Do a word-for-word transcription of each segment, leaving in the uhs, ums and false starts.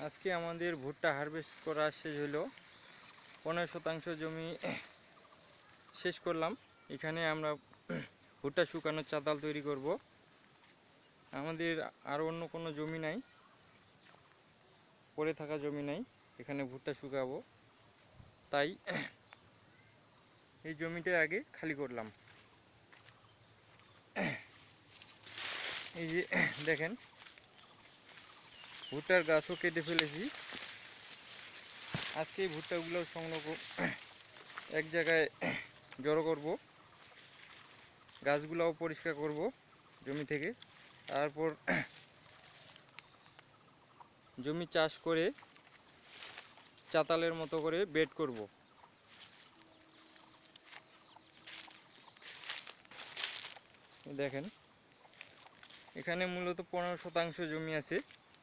আজকে আমাদের ভুট্টা হারভেস্ট করা শেষ হলো। পনেরো শতাংশ জমি শেষ করলাম। এখানে আমরা ভুট্টা শুকানোর চাতাল তৈরি করব। আমাদের আর অন্য কোনো জমি নাই, পড়ে থাকা জমি নাই, এখানে ভুট্টা শুকাবো। তাই এই জমিটা আগে খালি করলাম। এই যে দেখেন, ভুট্টার গাছও কেটে ফেলেছি। আজকে এই ভুট্টাগুলো সংগ্রহ এক জায়গায় জড়ো করব, গাছগুলোও পরিষ্কার করব জমি থেকে। তারপর জমি চাষ করে চাতালের মতো করে বেড করব। দেখেন, এখানে মূলত পনেরো শতাংশ জমি আছে।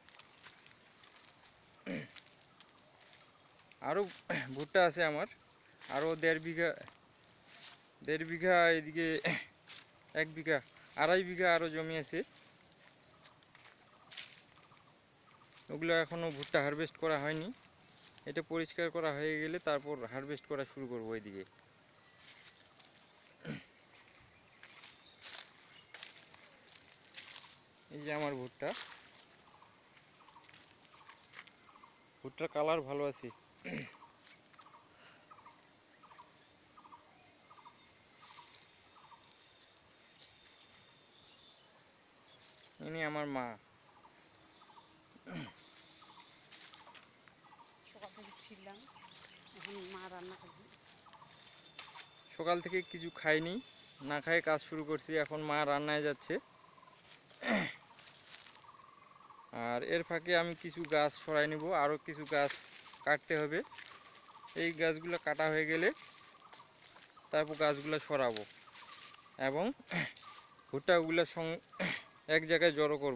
আরও ভুট্টা আছে আমার, আরও দেড় বিঘা দেড় বিঘা এদিকে এক বিঘা আড়াই বিঘা আরও জমি আছে। ওগুলো এখনও ভুট্টা হারভেস্ট করা হয়নি। এটা পরিষ্কার করা হয়ে গেলে তারপর হারভেস্ট করা শুরু করব। এদিকে এই যে আমার ভুট্টা, ভুট্টার কালার ভালো আছে। ইনি আমার মা। সকাল থেকে কিছু খাইনি, না খায় কাজ শুরু করছি। এখন মা রান্নায় যাচ্ছে, আর এর ফাঁকে আমি কিছু গাছ সরাই নেব। আরও কিছু গাছ কাটতে হবে। এই গাছগুলো কাটা হয়ে গেলে তারপর গাছগুলো সরাবো এবং ভুট্টাগুলো সং এক জায়গায় জড়ো করব।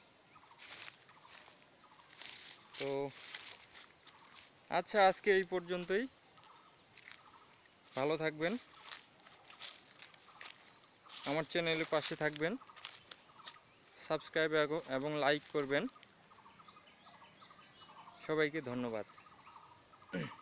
তো আচ্ছা, আজকে এই পর্যন্তই। ভালো থাকবেন, আমার চ্যানেলের পাশে থাকবেন, সাবস্ক্রাইব এবং লাইক করবেন। সবাইকে ধন্যবাদ।